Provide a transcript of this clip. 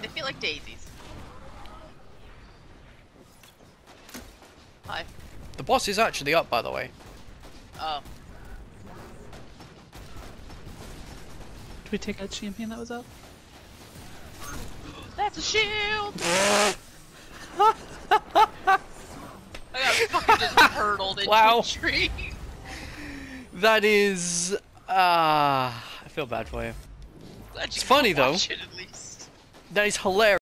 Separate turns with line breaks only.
They feel like daisies. Hi.
The boss is actually up, by the way.
Oh.
Did we take out champion that was up?
That's a shield! I got fucking just hurtled into
Wow.
a tree.
That is... I feel bad for you.
Glad you
It's funny,
can
though.
watch it at least.
That is hilarious.